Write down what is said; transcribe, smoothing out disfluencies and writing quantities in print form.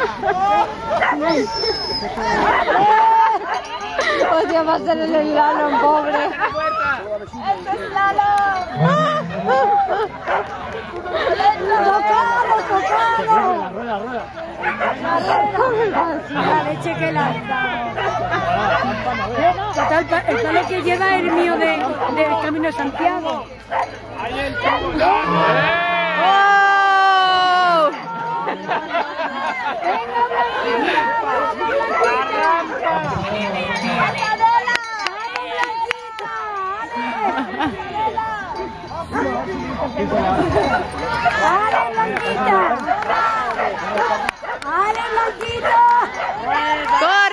Hostia, va a ser el slalom, pobre. ¡Este es slalom! ¡Tocamos, tocamos! Rueda, rueda. La leche que lanza. Total, el palo que lleva es el mío del Camino de Santiago. Ahí el tubo. ¡Ale, Blanquita! ¡Ale, Blanquita!